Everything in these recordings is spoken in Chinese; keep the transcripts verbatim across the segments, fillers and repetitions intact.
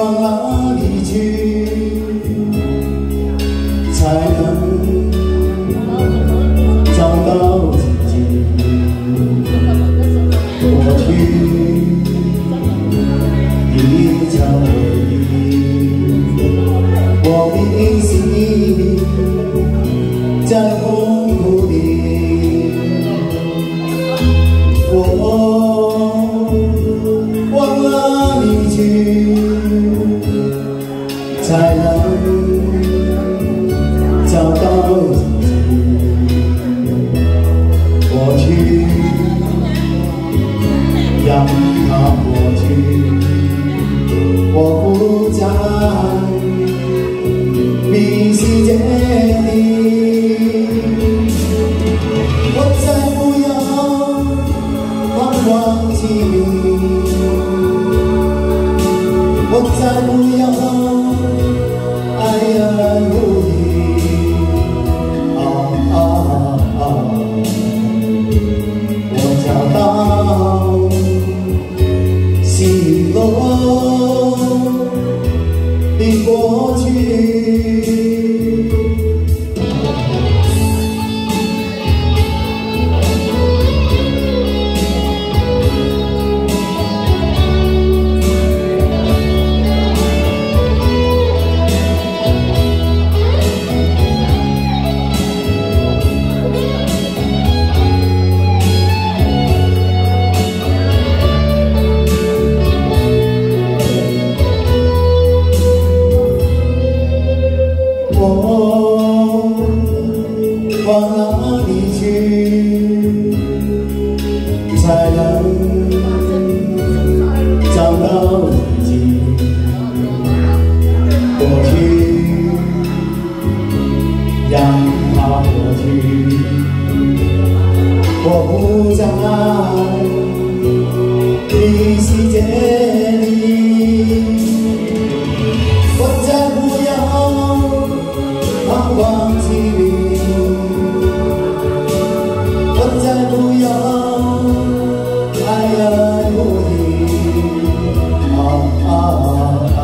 往哪里去，才能找到自己？过去一场回忆，我铭心在痛苦里，我往哪里去，才能找到自己？过去让它过去，我不在迷世界里，我再不要忘记你，我再不要爱爱不离。啊啊啊！我找到失落的过去。我往哪里去，才能找到自己？过去让它过去，我不在你世界里，我再不要忘记你，我再不要爱爱不离。啊啊啊！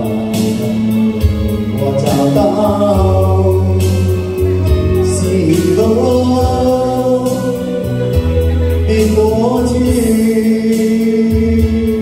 我找到失落的过去。